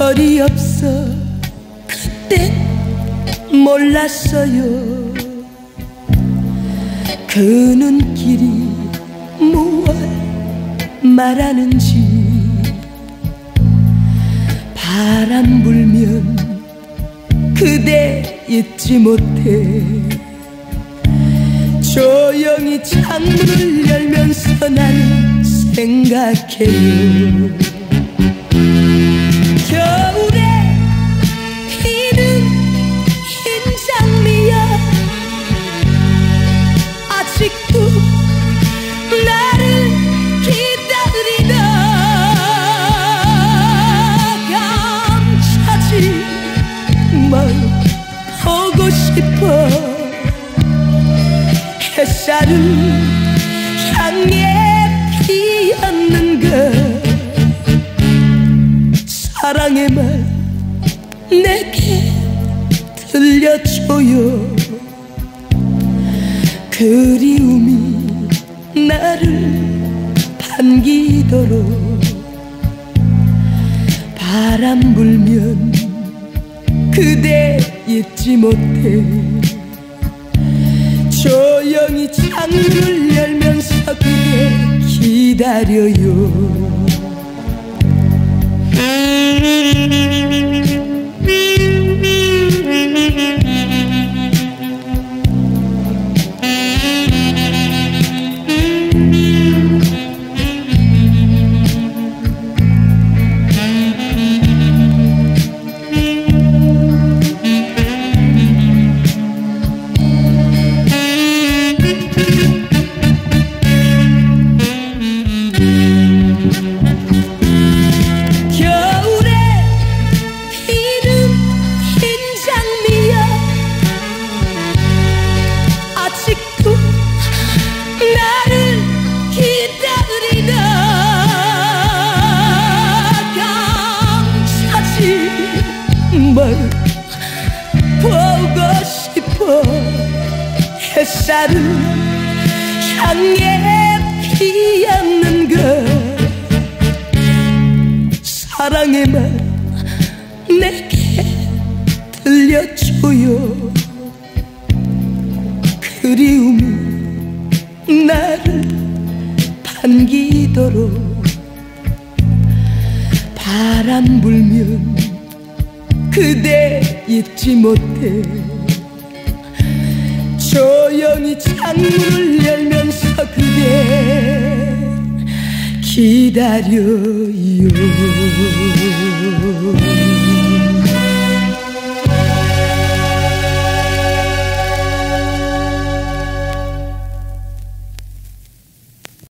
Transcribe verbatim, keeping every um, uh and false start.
철이 없어 그때 몰랐어요. 그 눈길이 무엇 말하는지. 바람 불면 그대 잊지 못해. 조용히 창문을 열면서 난 생각해요. 겨울에 피는 흰 장미야, 아직도 나를 기다리다. 감싸지 마요, 보고 싶어. 햇살은 향해 피었는가. 사랑의 말 내게 들려줘요. 그리움이 나를 반기도록. 바람 불면 그대 잊지 못해. 조용히 창문을 열면서 그대 기다려요. 보고 싶어. 햇살은 향해 피었는가. 사랑의 말 내게 들려줘요. 그리움이 나를 반기도록. 바람 불면 그대 잊지 못해. 조용히 창문을 열면서 그대 기다려요.